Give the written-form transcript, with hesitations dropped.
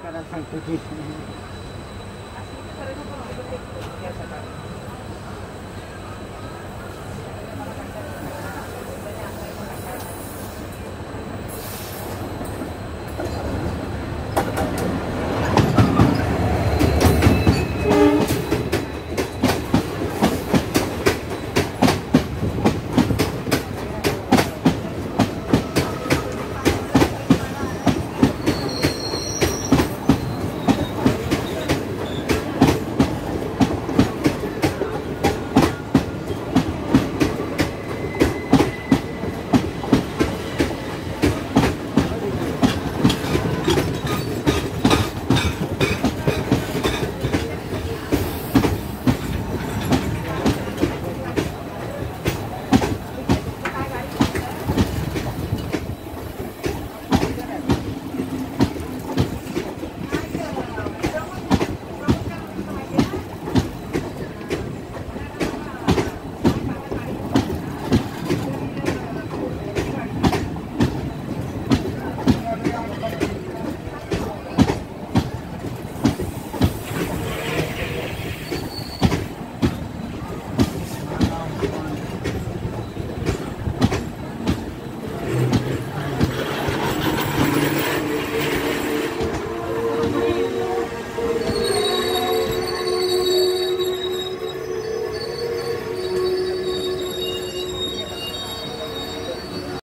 からないとき。 それのことを言ってきてくださった。